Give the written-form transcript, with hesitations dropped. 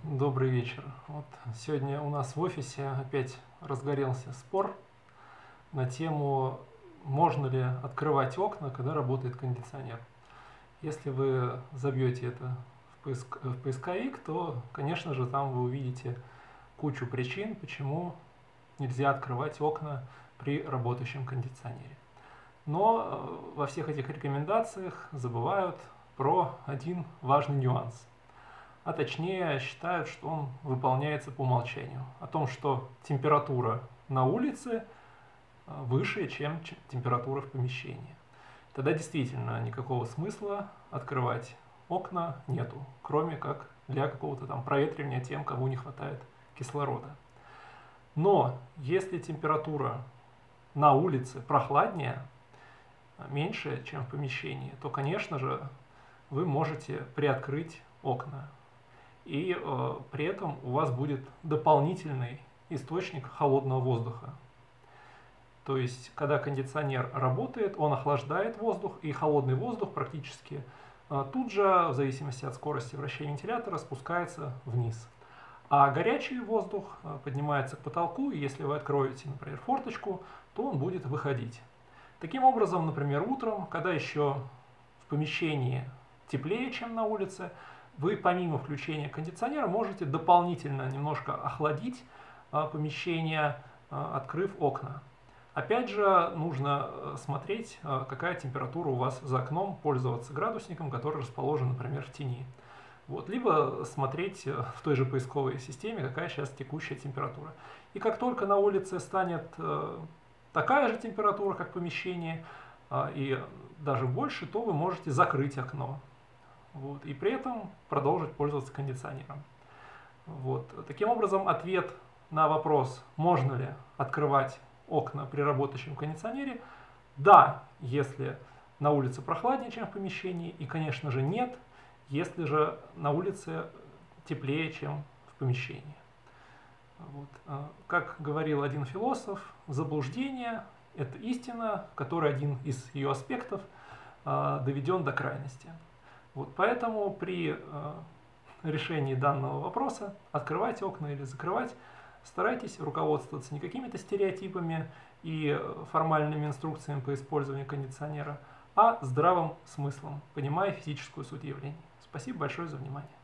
Добрый вечер. Вот сегодня у нас в офисе опять разгорелся спор на тему, можно ли открывать окна, когда работает кондиционер. Если вы забьете это в поисковик, то, конечно же, там вы увидите кучу причин, почему нельзя открывать окна при работающем кондиционере. Но во всех этих рекомендациях забывают про один важный нюанс. А точнее считают, что он выполняется по умолчанию. О том, что температура на улице выше, чем температура в помещении. Тогда действительно никакого смысла открывать окна нету, кроме как для какого-то там проветривания тем, кому не хватает кислорода. Но если температура на улице прохладнее, меньше, чем в помещении, то, конечно же, вы можете приоткрыть окна. И при этом у вас будет дополнительный источник холодного воздуха. То есть, когда кондиционер работает, он охлаждает воздух, и холодный воздух практически тут же, в зависимости от скорости вращения вентилятора, спускается вниз. А горячий воздух поднимается к потолку, и если вы откроете, например, форточку, то он будет выходить. Таким образом, например, утром, когда еще в помещении теплее, чем на улице, вы помимо включения кондиционера можете дополнительно немножко охладить помещение, открыв окна. Опять же, нужно смотреть, какая температура у вас за окном, пользоваться градусником, который расположен, например, в тени. Вот. Либо смотреть в той же поисковой системе, какая сейчас текущая температура. И как только на улице станет такая же температура, как в помещении, и даже больше, то вы можете закрыть окно. Вот, и при этом продолжить пользоваться кондиционером. Вот. Таким образом, ответ на вопрос, можно ли открывать окна при работающем кондиционере, да, если на улице прохладнее, чем в помещении, и, конечно же, нет, если же на улице теплее, чем в помещении. Вот. Как говорил один философ, заблуждение – это истина, в которой один из ее аспектов доведен до крайности. Вот поэтому при решении данного вопроса, открывать окна или закрывать, старайтесь руководствоваться не какими-то стереотипами и формальными инструкциями по использованию кондиционера, а здравым смыслом, понимая физическую суть явлений. Спасибо большое за внимание.